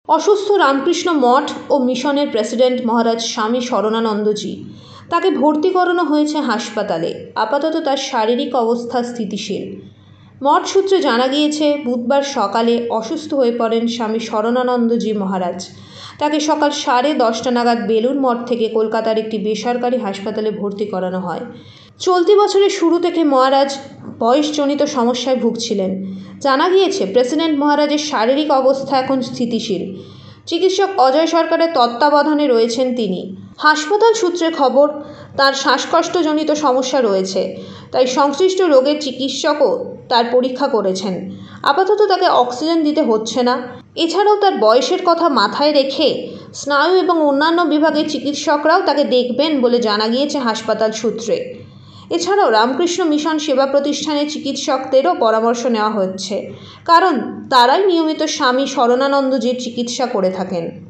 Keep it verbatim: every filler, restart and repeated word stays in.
অসুস্থ রামকৃষ্ণ মঠ ও মিশনের প্রেসিডেন্ট মহারাজ স্বামী শরণানন্দজি, তাকে ভর্তি করানো হয়েছে হাসপাতালে। আপাতত তার শারীরিক অবস্থা স্থিতিশীল। মঠ সূত্রে জানা গিয়েছে, বুধবার সকালে অসুস্থ হয়ে পড়েন স্বামী শরণানন্দজি মহারাজ। তাকে সকাল সাড়ে দশটা নাগাদ বেলুড় মঠ থেকে কলকাতার একটি বেসরকারি হাসপাতালে ভর্তি করানো হয়। চলতি বছরের শুরু থেকে মহারাজ বয়সজনিত সমস্যায় ভুগছিলেন। জানা গিয়েছে, প্রেসিডেন্ট মহারাজের শারীরিক অবস্থা এখন স্থিতিশীল। চিকিৎসক অজয় সরকারের তত্ত্বাবধানে রয়েছেন তিনি। হাসপাতাল সূত্রে খবর, তার শ্বাসকষ্টজনিত সমস্যা রয়েছে, তাই সংশ্লিষ্ট রোগের চিকিৎসকও তার পরীক্ষা করেছেন। আপাতত তাকে অক্সিজেন দিতে হচ্ছে না। এছাড়াও তার বয়সের কথা মাথায় রেখে স্নায়ু এবং অন্যান্য বিভাগের চিকিৎসকরাও তাকে দেখবেন বলে জানা গিয়েছে হাসপাতাল সূত্রে। এছাড়াও রামকৃষ্ণ মিশন সেবা প্রতিষ্ঠানের চিকিৎসকদেরও পরামর্শ নেওয়া হচ্ছে, কারণ তারাই নিয়মিত স্বামী শরণানন্দজির চিকিৎসা করে থাকেন।